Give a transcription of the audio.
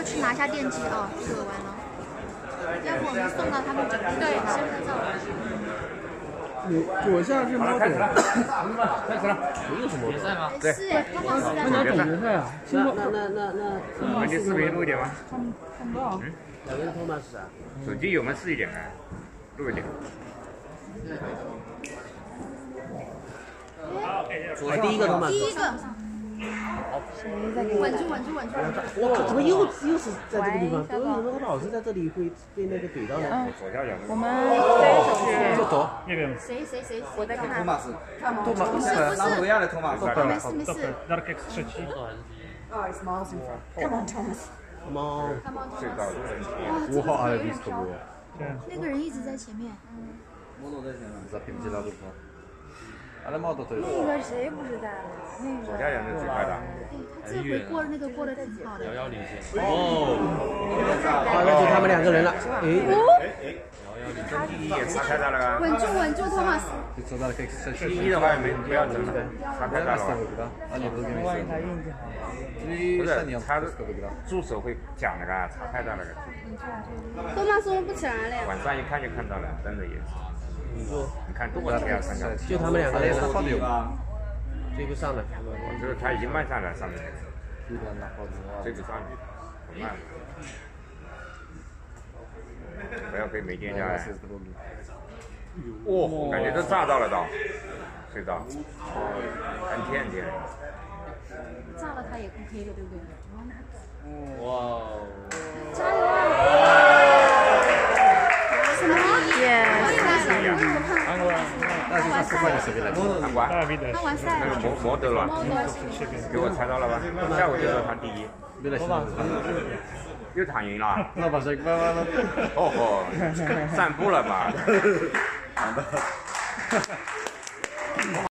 要去拿下电机啊，这个完了。要不我们送到他们酒店？对，先拍照。 左下是猫开始了，有什么比赛吗？ 对，他好像是在参加总决赛啊。 那你视频录一点吗？ 看不到。 两个托马斯啊？ 手机有没有试一点啊？录一点。 第一个托马斯。 第一个。稳住！ 我靠，怎么又是在这个地方？为什么他老是在这里会被那个怼到呢？ 左下角。 我们这首是就走那边。 谁？ 我在看。 托马斯， 不是拉脱维亚的托马斯。 没事。 Dark X 17。 Oh, it's miles in front. Come on, Thomas. Come on。 最高的。 哇，好爱迪斯多。那个人一直在前面。 摩托在前面。 那个谁不是在了？那左下角是最快的。 他这回过得挺好的。 遥遥领先。 那就他们两个人了。 第一也擦开到了。 稳住，托马斯。 第一的话不要争了，擦开到了。不是，他助手会讲那个擦开到那个。 托马斯我不起来了呀。 晚上一看就看到了，真的也是。你看多少条看到？ 就他们两个人了。追不上了。 我觉得他已经慢下来上面，追不上了，很慢。不要被没电下来。哦，感觉都炸到了都，隧道，看天。 炸了他也 OK 的，对不对？ 哇！ 加油啊！什么？他完赛了。 那个摩德了，给我猜到了吧？下午就说他第一。又躺赢了。哦，散步了吧？